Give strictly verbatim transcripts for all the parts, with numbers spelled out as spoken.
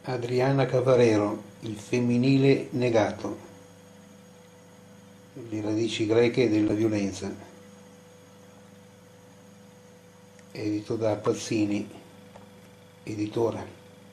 Adriana Cavarero, Il femminile negato, le radici greche della violenza, edito da Pazzini, editore.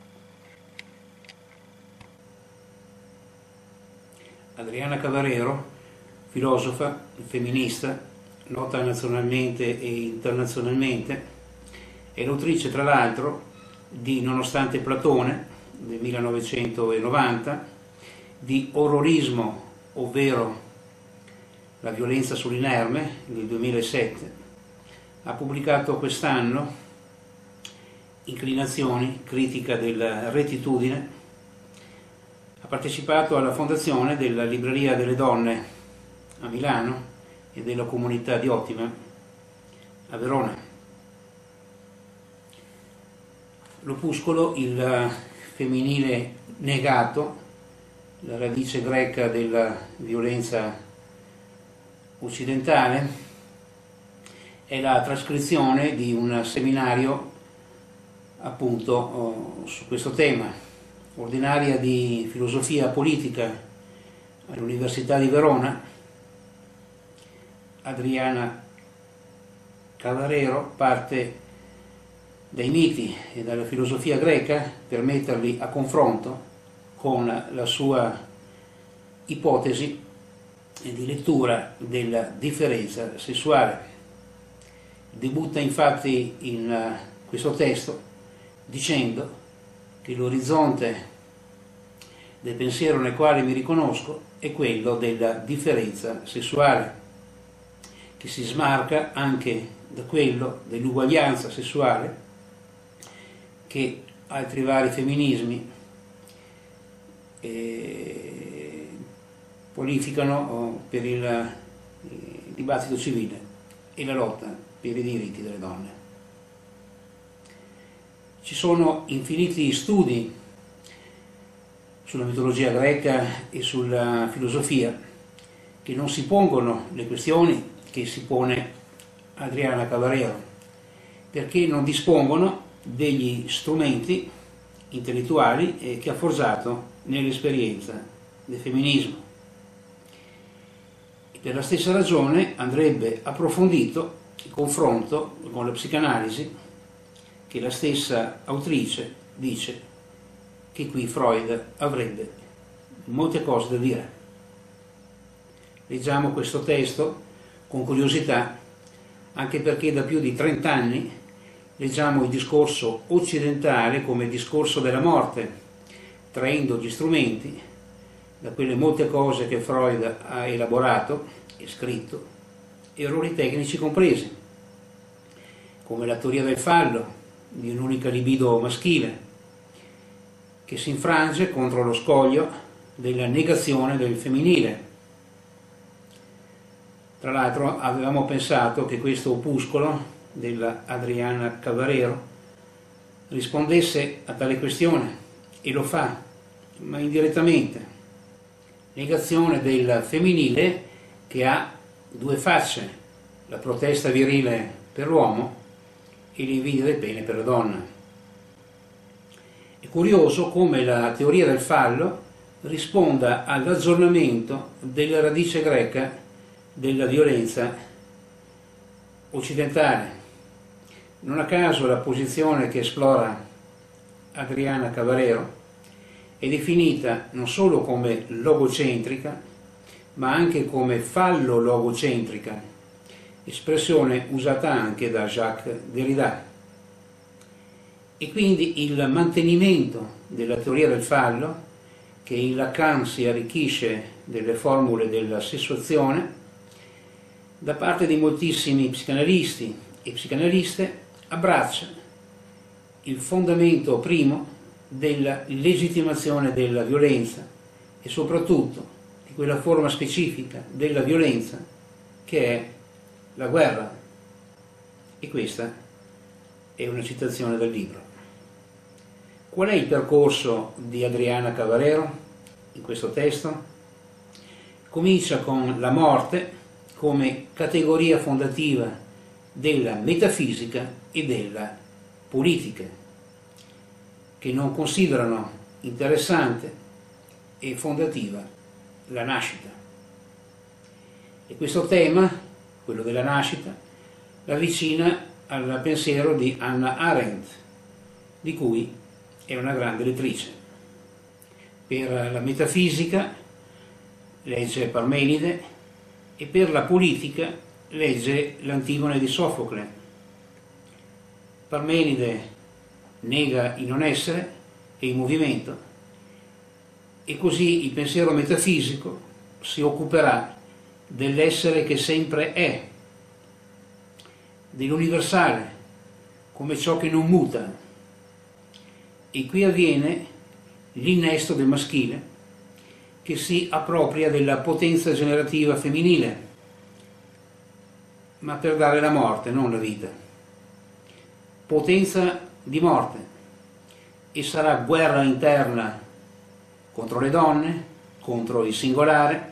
Adriana Cavarero, filosofa, femminista, nota nazionalmente e internazionalmente, è l'autrice tra l'altro di Nonostante Platone del millenovecentonovanta, di Orrorismo, ovvero la violenza sull'inerme del duemilasette, ha pubblicato quest'anno Inclinazioni, critica della rettitudine, ha partecipato alla fondazione della Libreria delle Donne a Milano e della Comunità di Ottima a Verona. L'opuscolo Il femminile negato, la radice greca della violenza occidentale, è la trascrizione di un seminario appunto su questo tema, ordinaria di filosofia politica all'Università di Verona. Adriana Cavarero parte dai miti e dalla filosofia greca per metterli a confronto con la sua ipotesi di lettura della differenza sessuale. Debutta infatti in questo testo dicendo che l'orizzonte del pensiero nel quale mi riconosco è quello della differenza sessuale, che si smarca anche da quello dell'uguaglianza sessuale che altri vari femminismi eh, qualificano per il, il dibattito civile e la lotta per i diritti delle donne. Ci sono infiniti studi sulla mitologia greca e sulla filosofia che non si pongono le questioni che si pone Adriana Cavarero, perché non dispongono degli strumenti intellettuali che ha forgiato nell'esperienza del femminismo. E per la stessa ragione andrebbe approfondito il confronto con la psicanalisi, che la stessa autrice dice che qui Freud avrebbe molte cose da dire. Leggiamo questo testo con curiosità, anche perché da più di trent'anni leggiamo il discorso occidentale come discorso della morte, traendo gli strumenti da quelle molte cose che Freud ha elaborato e scritto, errori tecnici compresi, come la teoria del fallo, di un'unica libido maschile, che si infrange contro lo scoglio della negazione del femminile. Tra l'altro avevamo pensato che questo opuscolo della Adriana Cavarero rispondesse a tale questione, e lo fa, ma indirettamente. Negazione del femminile che ha due facce, la protesta virile per l'uomo e l'invidia del pene per la donna. È curioso come la teoria del fallo risponda all'aggiornamento della radice greca della violenza occidentale. Non a caso la posizione che esplora Adriana Cavarero è definita non solo come logocentrica, ma anche come fallo-logocentrica, espressione usata anche da Jacques Derrida. E quindi il mantenimento della teoria del fallo, che in Lacan si arricchisce delle formule della sessuazione, da parte di moltissimi psicanalisti e psicanaliste abbraccia il fondamento primo della legittimazione della violenza e soprattutto di quella forma specifica della violenza che è la guerra. E questa è una citazione dal libro. Qual è il percorso di Adriana Cavarero in questo testo? Comincia con la morte come categoria fondativa della metafisica e della politica, che non considerano interessante e fondativa, la nascita. E questo tema, quello della nascita, l'avvicina al pensiero di Hannah Arendt, di cui è una grande lettrice. Per la metafisica legge Parmenide e per la politica legge l'Antigone di Sofocle. Parmenide nega il non essere e il movimento, e così il pensiero metafisico si occuperà dell'essere che sempre è, dell'universale come ciò che non muta, e qui avviene l'innesto del maschile che si appropria della potenza generativa femminile, ma per dare la morte, non la vita. Potenza di morte, e sarà guerra interna contro le donne, contro il singolare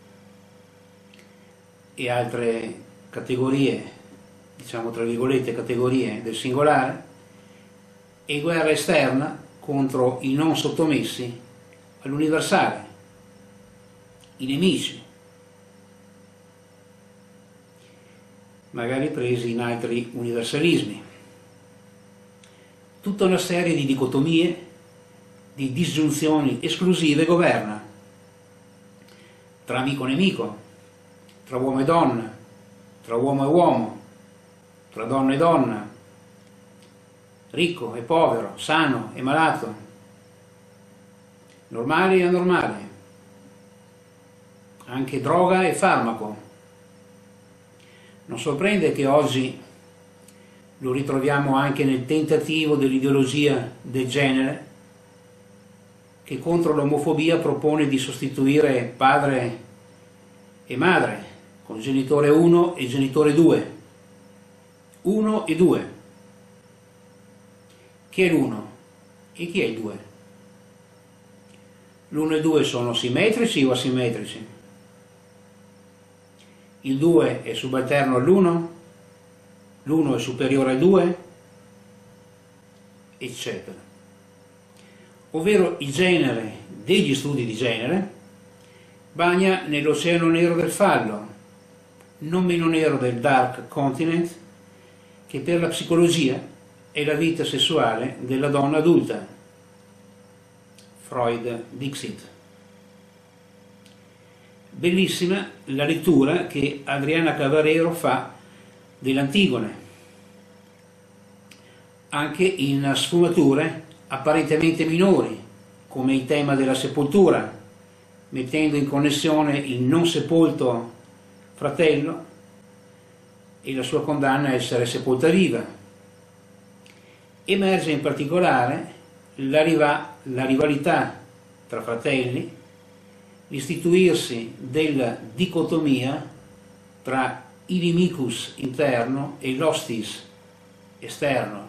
e altre categorie, diciamo tra virgolette categorie del singolare, e guerra esterna contro i non sottomessi all'universale, i nemici, magari presi in altri universalismi. Tutta una serie di dicotomie, di disgiunzioni esclusive governa, tra amico e nemico, tra uomo e donna, tra uomo e uomo, tra donna e donna, ricco e povero, sano e malato, normale e anormale, anche droga e farmaco. Non sorprende che oggi lo ritroviamo anche nel tentativo dell'ideologia del genere, che contro l'omofobia propone di sostituire padre e madre con genitore uno e genitore due. Uno e due. Chi è l'uno e chi è il due? L'uno e il due sono simmetrici o asimmetrici? Il due è subalterno all'uno? L'uno è superiore al due? Eccetera. Ovvero il genere degli studi di genere bagna nell'oceano nero del fallo, non meno nero del dark continent, che per la psicologia è la vita sessuale della donna adulta. Freud dixit. Bellissima la lettura che Adriana Cavarero fa dell'Antigone, anche in sfumature apparentemente minori, come il tema della sepoltura, mettendo in connessione il non sepolto fratello e la sua condanna a essere sepolta viva. Emerge in particolare la, riva, la rivalità tra fratelli, l'istituirsi della dicotomia tra inimicus interno e l'hostis esterno,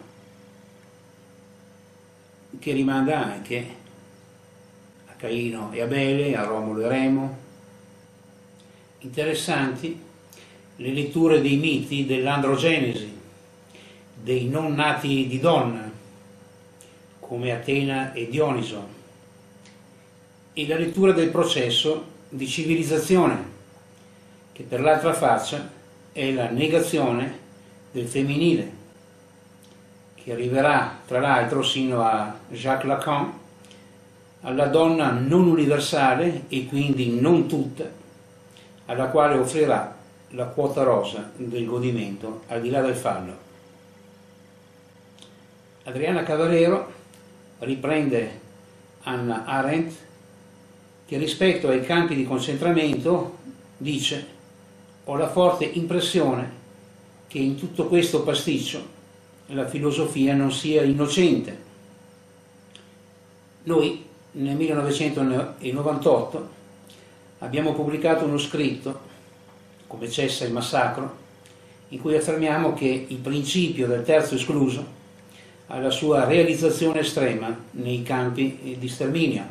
che rimanda anche a Caino e Abele, a Romolo e Remo. Interessanti le letture dei miti dell'androgenesi, dei non nati di donna, come Atena e Dioniso, e la lettura del processo di civilizzazione, che per l'altra faccia è la negazione del femminile, che arriverà tra l'altro sino a Jacques Lacan, alla donna non universale e quindi non tutta, alla quale offrirà la quota rosa del godimento al di là del fallo. Adriana Cavarero riprende Hannah Arendt, che rispetto ai campi di concentramento dice: ho la forte impressione che in tutto questo pasticcio la filosofia non sia innocente. Noi nel millenovecentonovantotto abbiamo pubblicato uno scritto, Come cessa il massacro, in cui affermiamo che il principio del terzo escluso ha la sua realizzazione estrema nei campi di sterminio.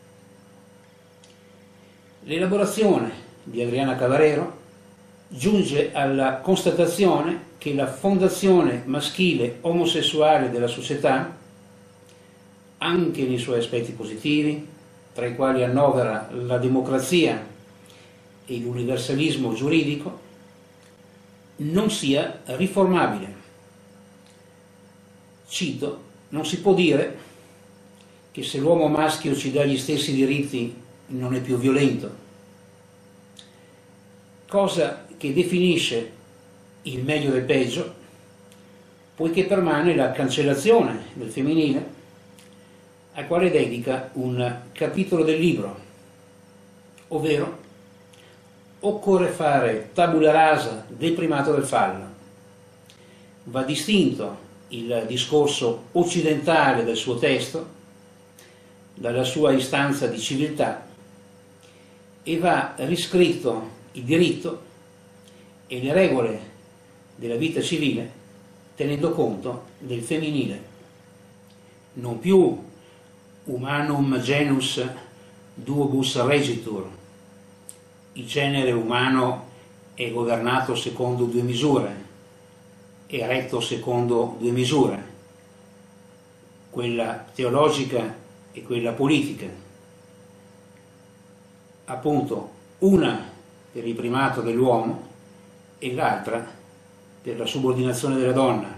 L'elaborazione di Adriana Cavarero giunge alla constatazione che la fondazione maschile omosessuale della società anche nei suoi aspetti positivi, tra i quali annovera la democrazia e l'universalismo giuridico, non sia riformabile. Cito, non si può dire che se l'uomo maschio ci dà gli stessi diritti non è più violento, cosa che definisce il meglio del peggio, poiché permane la cancellazione del femminile, al quale dedica un capitolo del libro, ovvero occorre fare tabula rasa del primato del fallo. Va distinto il discorso occidentale del suo testo dalla sua istanza di civiltà e va riscritto il diritto e le regole della vita civile tenendo conto del femminile, non più humanum genus duobus regitur, il genere umano è governato secondo due misure, è retto secondo due misure, quella teologica e quella politica, appunto una per il primato dell'uomo e l'altra per la subordinazione della donna.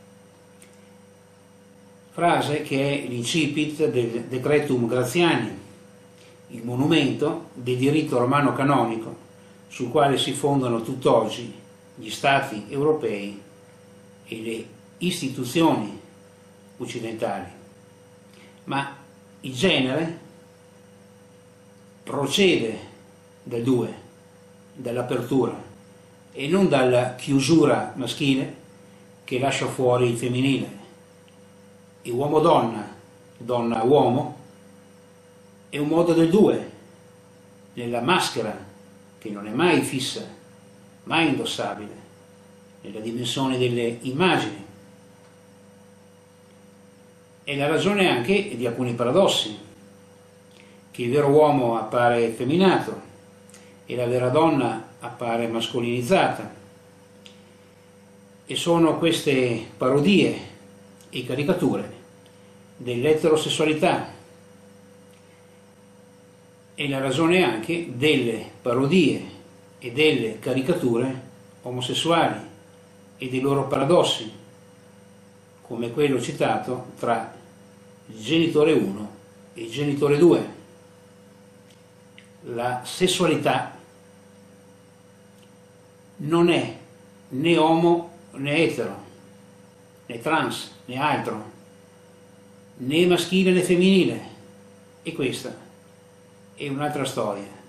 Frase che è l'incipit del Decretum Gratiani, il monumento del diritto romano canonico sul quale si fondano tutt'oggi gli Stati europei e le istituzioni occidentali. Ma il genere procede dal due, dall'apertura, e non dalla chiusura maschile che lascia fuori il femminile. E uomo-donna, donna-uomo, è un modo del due, nella maschera che non è mai fissa, mai indossabile, nella dimensione delle immagini. È la ragione anche di alcuni paradossi, che il vero uomo appare effeminato e la vera donna appare mascolinizzata, e sono queste parodie e caricature dell'eterosessualità e la ragione anche delle parodie e delle caricature omosessuali e dei loro paradossi, come quello citato tra il genitore uno e il genitore due. La sessualità non è né omo né etero, né trans né altro, né maschile né femminile, e questa è un'altra storia.